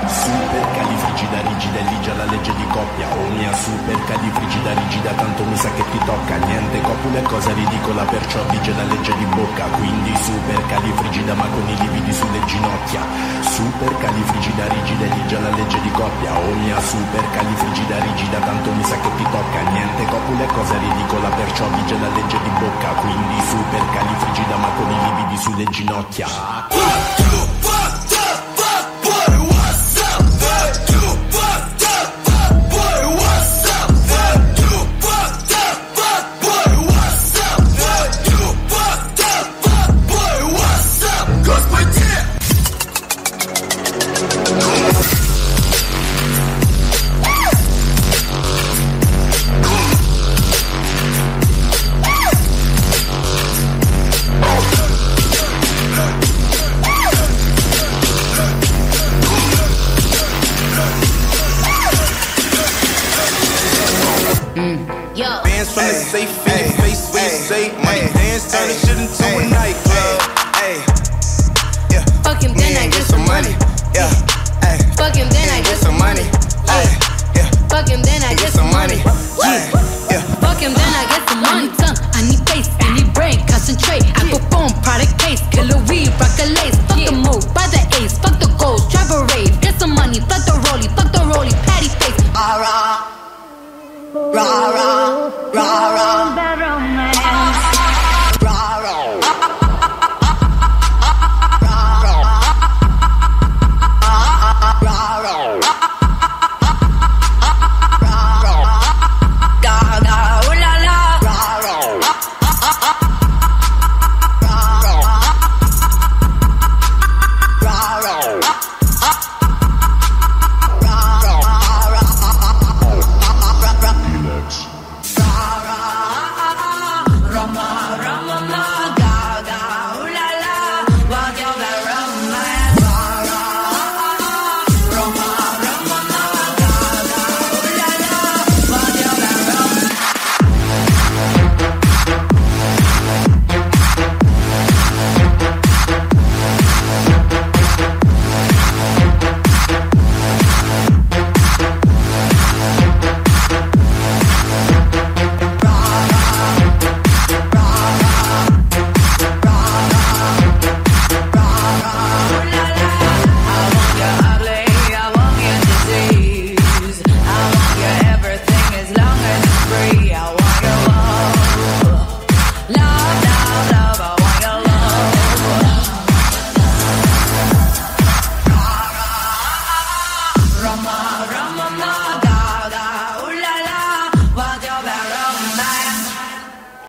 Supercalifrigidarigidaligida, la legge di coppia. Oh mia supercalifrigidarigida, tanto mi sa che ti tocca. Niente copula è cosa ridicola, perciò vige la legge di bocca. Quindi supercalifrigida ma con i lividi sulle ginocchia. Supercalifrigidarigida, la legge di coppia. Oh mia supercalifrigidarigida, tanto mi sa che ti tocca. Niente copula è cosa ridicola, perciò vige la legge di bocca. Quindi supercalifrigida ma con i lividi sulle ginocchia. From the safe in your face when you say money dance, turn this shit into a nightclub. Yeah. Fuck him, then I get some money. Yeah. Fuck him, then I get some money. Yeah. Fuck him, then I get some money. Yeah. Fuck him, then I get some money. I need face, I need brain, concentrate. I perform product case, killer weed, rock a lace.